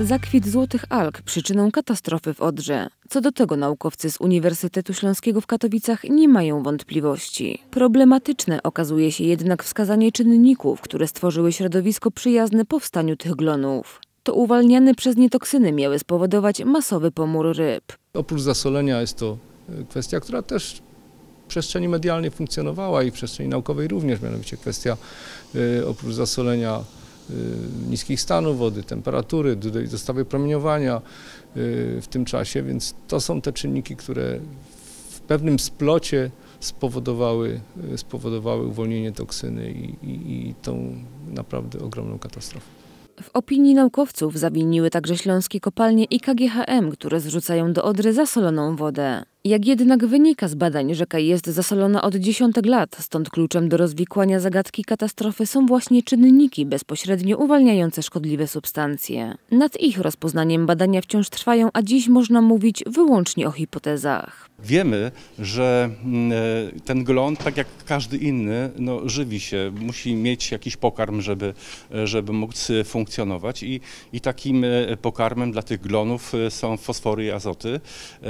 Zakwit złotych alg przyczyną katastrofy w Odrze. Co do tego naukowcy z Uniwersytetu Śląskiego w Katowicach nie mają wątpliwości. Problematyczne okazuje się jednak wskazanie czynników, które stworzyły środowisko przyjazne powstaniu tych glonów. To uwalniane przez nie toksyny miały spowodować masowy pomór ryb. Oprócz zasolenia jest to kwestia, która też w przestrzeni medialnej funkcjonowała i w przestrzeni naukowej również, mianowicie kwestia oprócz zasolenia niskich stanów wody, temperatury, dostawy promieniowania w tym czasie, więc to są te czynniki, które w pewnym splocie spowodowały uwolnienie toksyny i tą naprawdę ogromną katastrofę. W opinii naukowców zawiniły także śląskie kopalnie i KGHM, które zrzucają do Odry zasoloną wodę. Jak jednak wynika z badań, rzeka jest zasolona od dziesiątek lat, stąd kluczem do rozwikłania zagadki katastrofy są właśnie czynniki bezpośrednio uwalniające szkodliwe substancje. Nad ich rozpoznaniem badania wciąż trwają, a dziś można mówić wyłącznie o hipotezach. Wiemy, że ten glon, tak jak każdy inny, żywi się, musi mieć jakiś pokarm, żeby móc funkcjonować i takim pokarmem dla tych glonów są fosfory i azoty.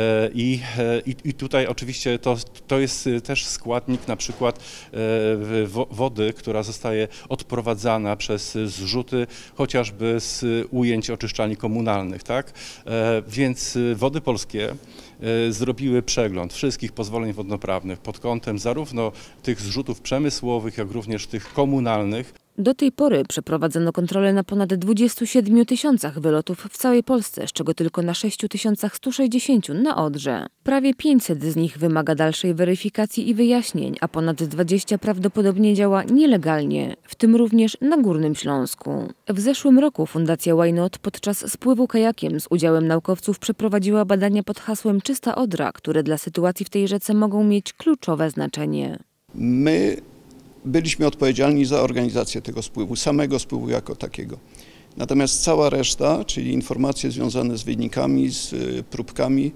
I tutaj oczywiście to jest też składnik na przykład wody, która zostaje odprowadzana przez zrzuty chociażby z ujęć oczyszczalni komunalnych, tak? Więc Wody Polskie zrobiły przegląd wszystkich pozwoleń wodnoprawnych pod kątem zarówno tych zrzutów przemysłowych, jak również tych komunalnych. Do tej pory przeprowadzono kontrolę na ponad 27 tysiącach wylotów w całej Polsce, z czego tylko na 6160 na Odrze. Prawie 500 z nich wymaga dalszej weryfikacji i wyjaśnień, a ponad 20 prawdopodobnie działa nielegalnie, w tym również na Górnym Śląsku. W zeszłym roku Fundacja Why Not podczas spływu kajakiem z udziałem naukowców przeprowadziła badania pod hasłem Czysta Odra, które dla sytuacji w tej rzece mogą mieć kluczowe znaczenie. My byliśmy odpowiedzialni za organizację tego spływu, samego spływu jako takiego. Natomiast cała reszta, czyli informacje związane z wynikami, z próbkami,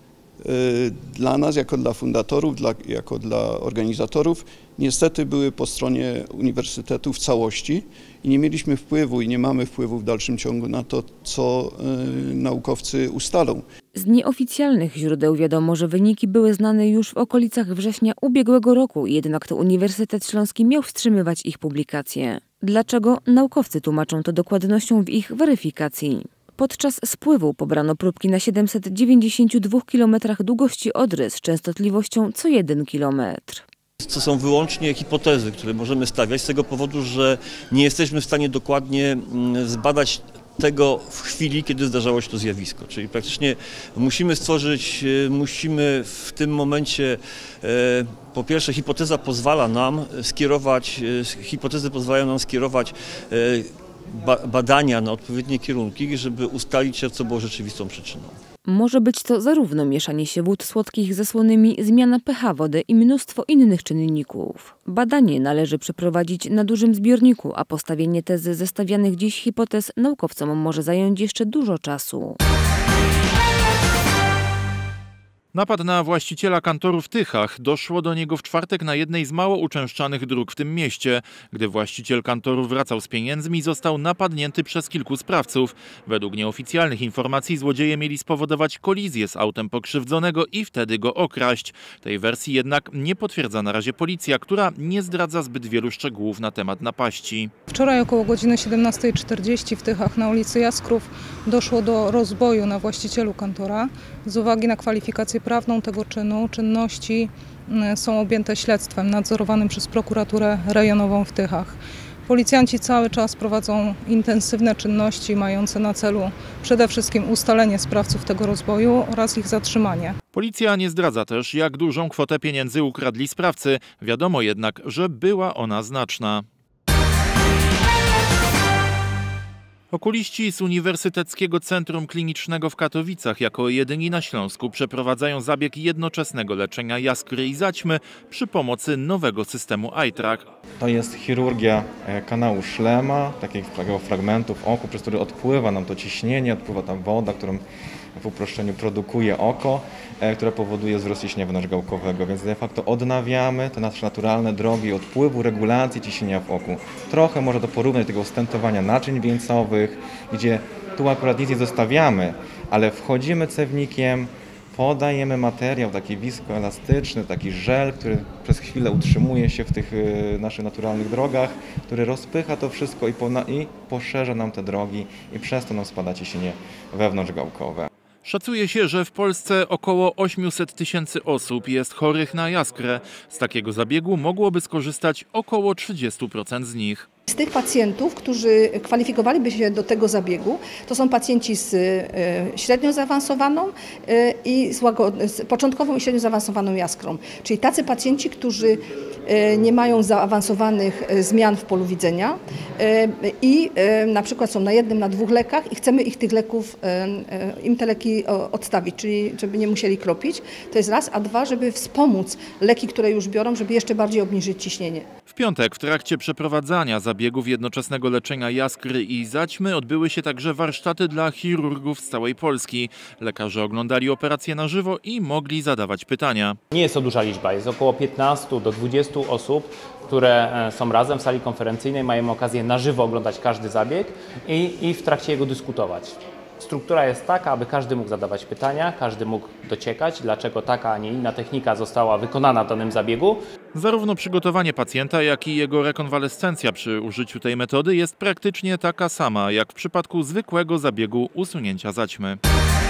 dla nas, jako dla fundatorów, jako dla organizatorów, niestety były po stronie uniwersytetu w całości i nie mieliśmy wpływu i nie mamy wpływu w dalszym ciągu na to, co naukowcy ustalą. Z nieoficjalnych źródeł wiadomo, że wyniki były znane już w okolicach września ubiegłego roku, jednak to Uniwersytet Śląski miał wstrzymywać ich publikacje. Dlaczego? Naukowcy tłumaczą to dokładnością w ich weryfikacji. Podczas spływu pobrano próbki na 792 km długości Odry z częstotliwością co 1 km. To są wyłącznie hipotezy, które możemy stawiać z tego powodu, że nie jesteśmy w stanie dokładnie zbadać tego w chwili, kiedy zdarzało się to zjawisko. Czyli praktycznie musimy w tym momencie, po pierwsze hipotezy pozwalają nam skierować badania na odpowiednie kierunki, żeby ustalić, co było rzeczywistą przyczyną. Może być to zarówno mieszanie się wód słodkich ze słonymi, zmiana pH wody i mnóstwo innych czynników. Badanie należy przeprowadzić na dużym zbiorniku, a postawienie tezy zestawianych dziś hipotez naukowcom może zająć jeszcze dużo czasu. Napad na właściciela kantoru w Tychach. Doszło do niego w czwartek na jednej z mało uczęszczanych dróg w tym mieście. Gdy właściciel kantoru wracał z pieniędzmi, został napadnięty przez kilku sprawców. Według nieoficjalnych informacji złodzieje mieli spowodować kolizję z autem pokrzywdzonego i wtedy go okraść. Tej wersji jednak nie potwierdza na razie policja, która nie zdradza zbyt wielu szczegółów na temat napaści. Wczoraj około godziny 17:40 w Tychach na ulicy Jaskrów doszło do rozboju na właścicielu kantora. Z uwagi na kwalifikację prawną tego czynu, czynności są objęte śledztwem nadzorowanym przez prokuraturę rejonową w Tychach. Policjanci cały czas prowadzą intensywne czynności mające na celu przede wszystkim ustalenie sprawców tego rozboju oraz ich zatrzymanie. Policja nie zdradza też, jak dużą kwotę pieniędzy ukradli sprawcy. Wiadomo jednak, że była ona znaczna. Okuliści z Uniwersyteckiego Centrum Klinicznego w Katowicach jako jedyni na Śląsku przeprowadzają zabieg jednoczesnego leczenia jaskry i zaćmy przy pomocy nowego systemu eye-track. To jest chirurgia kanału szlema, takiego fragmentu w oku, przez który odpływa nam to ciśnienie, odpływa tam woda, którą w uproszczeniu produkuje oko, która powoduje wzrost ciśnienia wewnątrzgałkowego, więc de facto odnawiamy te nasze naturalne drogi odpływu, regulacji ciśnienia w oku. Trochę można to porównać do tego stentowania naczyń wieńcowych, gdzie Tu akurat nic nie zostawiamy, ale wchodzimy cewnikiem, podajemy materiał taki wiskoelastyczny, taki żel, który przez chwilę utrzymuje się w tych naszych naturalnych drogach, który rozpycha to wszystko i poszerza nam te drogi i przez to nam spada ciśnienie wewnątrzgałkowe. Szacuje się, że w Polsce około 800 000 osób jest chorych na jaskrę. Z takiego zabiegu mogłoby skorzystać około 30% z nich. Z tych pacjentów, którzy kwalifikowaliby się do tego zabiegu, to są pacjenci z średnio zaawansowaną i z początkową i średnio zaawansowaną jaskrą. Czyli tacy pacjenci, którzy nie mają zaawansowanych zmian w polu widzenia i na przykład są na 1, na 2 lekach i chcemy im te leki odstawić, czyli żeby nie musieli kropić. To jest raz, a dwa, żeby wspomóc leki, które już biorą, żeby jeszcze bardziej obniżyć ciśnienie. W piątek w trakcie przeprowadzania zabiegów jednoczesnego leczenia jaskry i zaćmy odbyły się także warsztaty dla chirurgów z całej Polski. Lekarze oglądali operacje na żywo i mogli zadawać pytania. Nie jest to duża liczba, jest około 15 do 20 osób, które są razem w sali konferencyjnej, mają okazję na żywo oglądać każdy zabieg i w trakcie jego dyskutować. Struktura jest taka, aby każdy mógł zadawać pytania, każdy mógł dociekać, dlaczego taka, a nie inna technika została wykonana w danym zabiegu. Zarówno przygotowanie pacjenta, jak i jego rekonwalescencja przy użyciu tej metody jest praktycznie taka sama, jak w przypadku zwykłego zabiegu usunięcia zaćmy.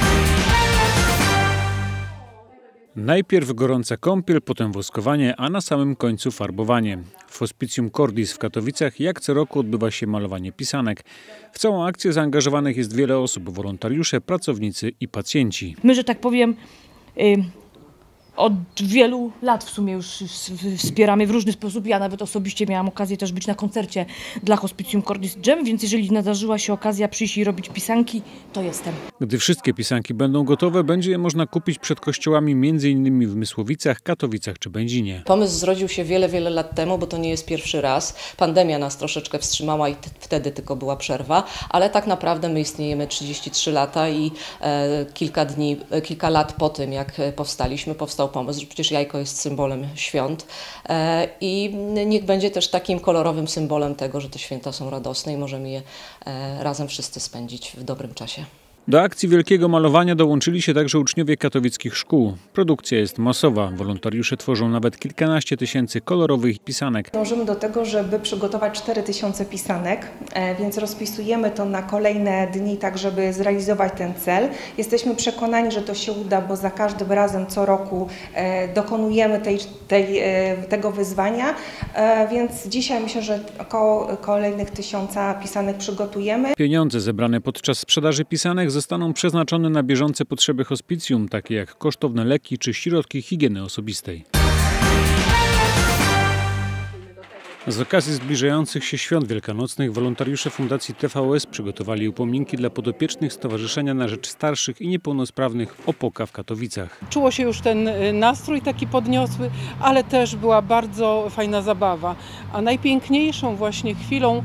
Najpierw gorąca kąpiel, potem woskowanie, a na samym końcu farbowanie. W Hospicjum Cordis w Katowicach jak co roku odbywa się malowanie pisanek. W całą akcję zaangażowanych jest wiele osób, wolontariusze, pracownicy i pacjenci. My, że tak powiem, od wielu lat w sumie już wspieramy w różny sposób. Ja nawet osobiście miałam okazję też być na koncercie dla Hospicjum Cordis Dżem, więc jeżeli nadarzyła się okazja przyjść i robić pisanki, to jestem. Gdy wszystkie pisanki będą gotowe, będzie je można kupić przed kościołami m.in. w Mysłowicach, Katowicach czy Będzinie. Pomysł zrodził się wiele lat temu, bo to nie jest pierwszy raz. Pandemia nas troszeczkę wstrzymała i wtedy tylko była przerwa, ale tak naprawdę my istniejemy 33 lata i kilka lat po tym, jak powstał pomysł, że przecież jajko jest symbolem świąt i niech będzie też takim kolorowym symbolem tego, że te święta są radosne i możemy je razem wszyscy spędzić w dobrym czasie. Do akcji wielkiego malowania dołączyli się także uczniowie katowickich szkół. Produkcja jest masowa. Wolontariusze tworzą nawet kilkanaście tysięcy kolorowych pisanek. Dążymy do tego, żeby przygotować 4000 pisanek, więc rozpisujemy to na kolejne dni, tak żeby zrealizować ten cel. Jesteśmy przekonani, że to się uda, bo za każdym razem co roku dokonujemy tego wyzwania, więc dzisiaj myślę, że około kolejnych 1000 pisanek przygotujemy. Pieniądze zebrane podczas sprzedaży pisanek zostaną przeznaczone na bieżące potrzeby hospicjum, takie jak kosztowne leki czy środki higieny osobistej. Z okazji zbliżających się świąt wielkanocnych wolontariusze Fundacji TVS przygotowali upominki dla podopiecznych Stowarzyszenia na Rzecz Starszych i Niepełnosprawnych Opoka w Katowicach. Czuło się już ten nastrój taki podniosły, ale też była bardzo fajna zabawa. A najpiękniejszą właśnie chwilą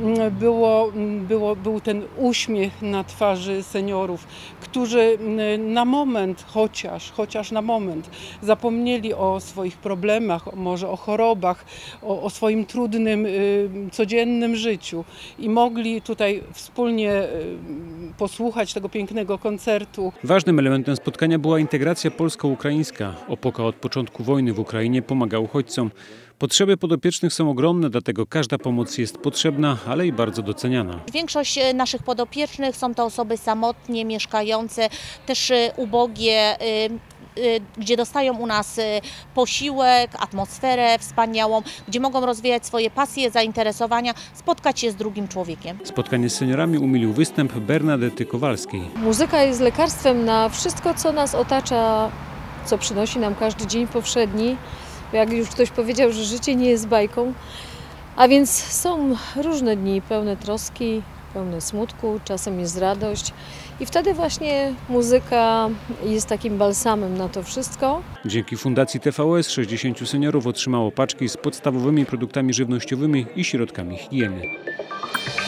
był ten uśmiech na twarzy seniorów, którzy na moment, chociaż na moment, zapomnieli o swoich problemach, może o chorobach, o swoim trudnym, codziennym życiu i mogli tutaj wspólnie posłuchać tego pięknego koncertu. Ważnym elementem spotkania była integracja polsko-ukraińska. Opoka od początku wojny w Ukrainie pomaga uchodźcom. Potrzeby podopiecznych są ogromne, dlatego każda pomoc jest potrzebna, ale i bardzo doceniana. Większość naszych podopiecznych są to osoby samotnie mieszkające, też ubogie, gdzie dostają u nas posiłek, atmosferę wspaniałą, gdzie mogą rozwijać swoje pasje, zainteresowania, spotkać się z drugim człowiekiem. Spotkanie z seniorami umilił występ Bernadety Kowalskiej. Muzyka jest lekarstwem na wszystko, co nas otacza, co przynosi nam każdy dzień powszedni. Jak już ktoś powiedział, że życie nie jest bajką, a więc są różne dni pełne troski, pełne smutku, czasem jest radość i wtedy właśnie muzyka jest takim balsamem na to wszystko. Dzięki Fundacji TVS 60 seniorów otrzymało paczki z podstawowymi produktami żywnościowymi i środkami higieny.